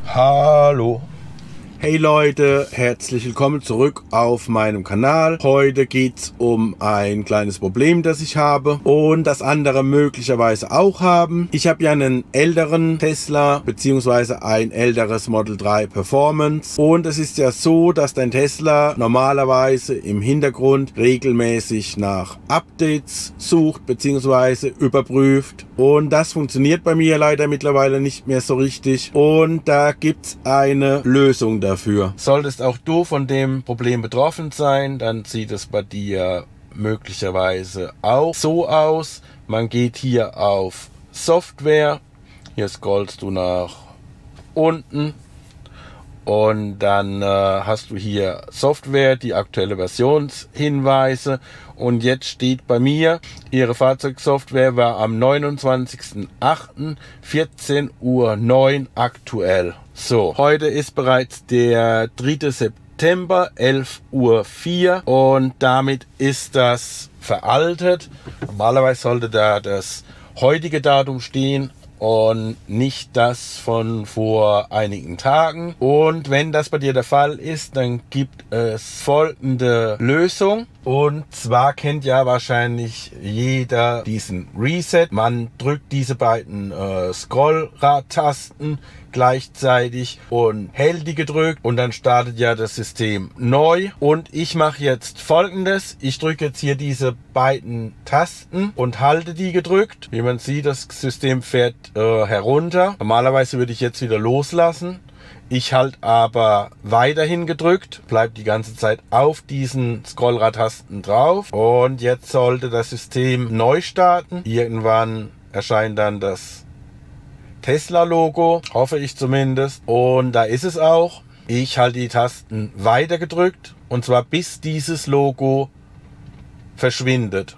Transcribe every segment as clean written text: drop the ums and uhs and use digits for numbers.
Hallo. Hey Leute, herzlich willkommen zurück auf meinem Kanal. Heute geht's um ein kleines Problem, das ich habe und das andere möglicherweise auch haben. Ich habe ja einen älteren Tesla bzw. ein älteres Model 3 Performance und es ist ja so, dass dein Tesla normalerweise im Hintergrund regelmäßig nach Updates sucht bzw. überprüft und das funktioniert bei mir leider mittlerweile nicht mehr so richtig und da gibt's eine Lösung dafür. Solltest auch du von dem Problem betroffen sein, dann sieht es bei dir möglicherweise auch so aus. Man geht hier auf Software, hier scrollst du nach unten und dann hast du hier Software, die aktuelle Versionshinweise und jetzt steht bei mir, Ihre Fahrzeugsoftware war am 29.08.14:09 Uhr aktuell. So, heute ist bereits der 3. September, 11:04 Uhr und damit ist das veraltet. Normalerweise sollte da das heutige Datum stehen und nicht das von vor einigen Tagen. Und wenn das bei dir der Fall ist, dann gibt es folgende Lösung. Und zwar kennt ja wahrscheinlich jeder diesen Reset. Man drückt diese beiden Scrollradtasten gleichzeitig und hält die gedrückt und dann startet ja das System neu. Und ich mache jetzt Folgendes. Ich drücke jetzt hier diese beiden Tasten und halte die gedrückt. Wie man sieht, das System fährt herunter. Normalerweise würde ich jetzt wieder loslassen. Ich halte aber weiterhin gedrückt, bleibt die ganze Zeit auf diesen Scrollradtasten drauf und jetzt sollte das System neu starten. Irgendwann erscheint dann das Tesla-Logo, hoffe ich zumindest, und da ist es auch. Ich halte die Tasten weiter gedrückt und zwar bis dieses Logo verschwindet.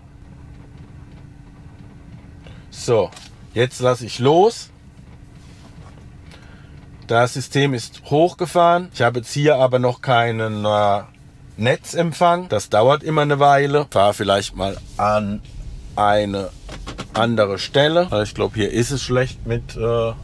So, jetzt lasse ich los. Das System ist hochgefahren. Ich habe jetzt hier aber noch keinen Netzempfang. Das dauert immer eine Weile. Fahre vielleicht mal an eine andere Stelle. Ich glaube, hier ist es schlecht mit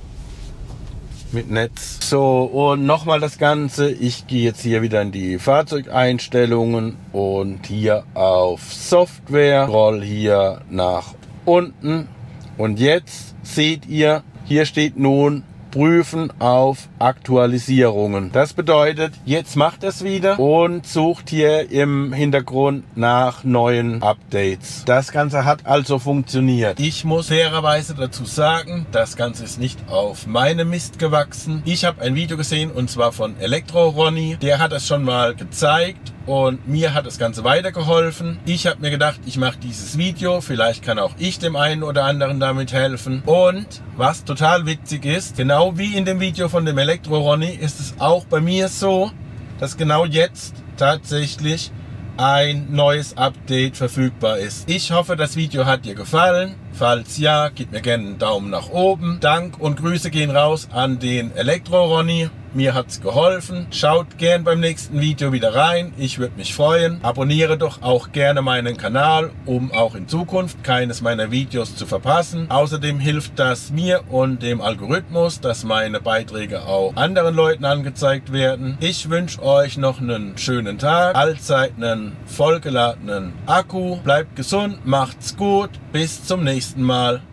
Netz. So, und nochmal das Ganze. Ich gehe jetzt hier wieder in die Fahrzeugeinstellungen und hier auf Software. Scroll hier nach unten. Und jetzt seht ihr, hier steht nun Prüfen auf Aktualisierungen. Das bedeutet, jetzt macht es wieder und sucht hier im Hintergrund nach neuen Updates. Das Ganze hat also funktioniert. Ich muss fairerweise dazu sagen, das Ganze ist nicht auf meine Mist gewachsen. Ich habe ein Video gesehen und zwar von Elektro Ronny. Der hat es schon mal gezeigt und mir hat das Ganze weitergeholfen. Ich habe mir gedacht, ich mache dieses Video. Vielleicht kann auch ich dem einen oder anderen damit helfen. Und was total witzig ist, genau wie in dem Video von dem Elektro Ronny ist es auch bei mir so, dass genau jetzt tatsächlich ein neues Update verfügbar ist. Ich hoffe, das Video hat dir gefallen. Falls ja, gib mir gerne einen Daumen nach oben. Dank und Grüße gehen raus an den Elektro Ronny. Mir hat's geholfen. Schaut gern beim nächsten Video wieder rein. Ich würde mich freuen. Abonniere doch auch gerne meinen Kanal, um auch in Zukunft keines meiner Videos zu verpassen. Außerdem hilft das mir und dem Algorithmus, dass meine Beiträge auch anderen Leuten angezeigt werden. Ich wünsche euch noch einen schönen Tag. Allzeit einen vollgeladenen Akku. Bleibt gesund, macht's gut. Bis zum nächsten Mal.